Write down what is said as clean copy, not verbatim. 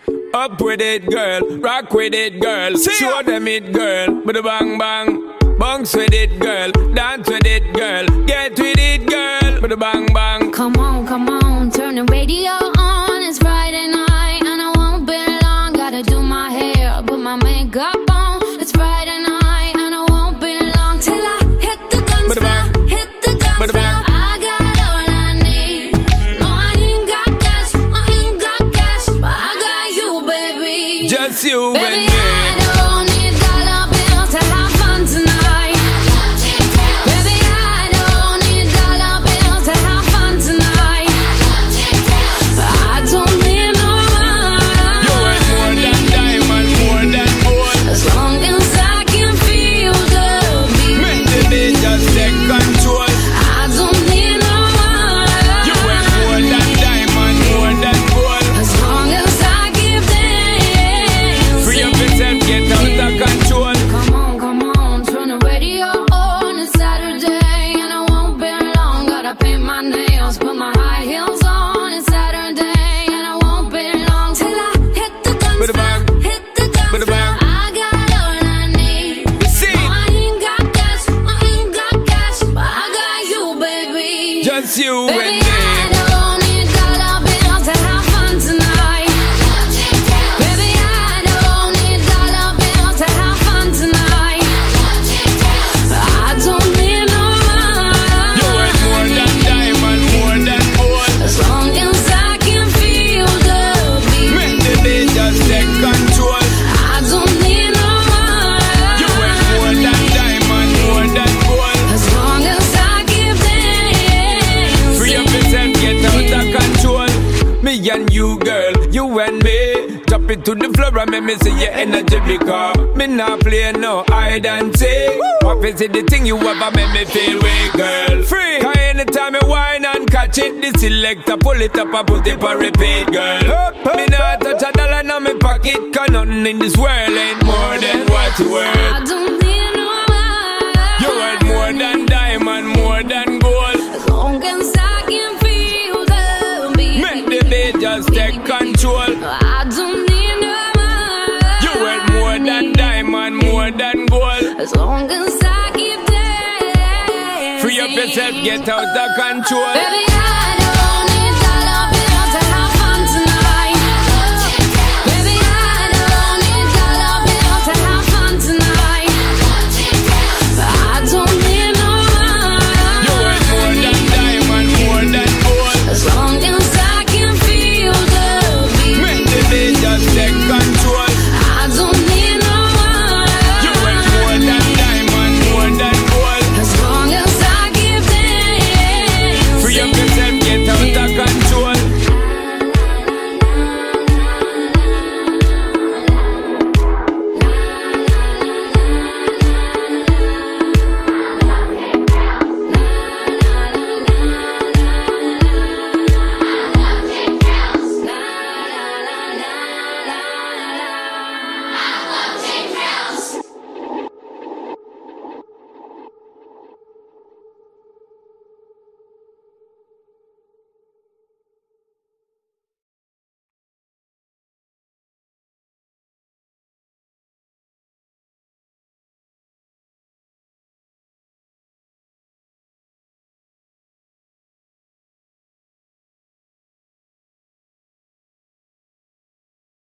Up with it, girl. Rock with it, girl. Show them it, girl. With a bang bang. Bounce with it, girl. Dance with it, girl. Get with it, girl. With a bang bang. Come on, turn the radio on. It's Friday night and I won't be long. Gotta do my hair, put my makeup on. It's Friday night and I won't be long till I hit the guns now. Hit the guns now. I got all I need. No, I ain't got cash, but I got you, baby. Just you baby, and me. I don't need dollar bills to have fun tonight. Baby, I don't need dollar bills to have fun tonight. I don't need no money. You worth more than diamond, more than gold. As long as I can feel the beat. Make the beat just take control. I don't need no money. You worth more than diamond, more than gold. As long as I give them. Free up yourself, get out of control. Come on, turn the radio on. It's Saturday and I won't be long. Gotta paint my nails, put my high heels on. It's Saturday and I won't be long till I hit the guns now. Hit the guns now. I got all I need. See? No, I ain't got cash, but I got you, baby. Just you Baby, and me. I don't need dollar bills to have fun tonight. Baby, I don't need dollar bills to have fun tonight. I don't need no money. You worth more than diamond, more than gold. As long as I can feel the beat. Make the beat just take control. I don't need no money. You worth more than diamond, more than gold. As long as I give them. Free up yourself, get out of control. Me and you, girl, you and me. Drop it to the floor and make me see your energy because me not play no hide and seek. What is it the thing you ever make me feel weak, girl? Free. Cause anytime you whine and catch it, the selector pull it up and put it for repeat, girl. Me not touch a dollar in my pocket, cause nothing in this world ain't more than what you worth. I don't need no money. You worth more than diamond, more than gold. As long as I can feel the beat. Make the beat just take control. I don't need no money. You worth more than diamond, more than gold. As long as I keep dancing. Free up yourself, get out of control. Baby, I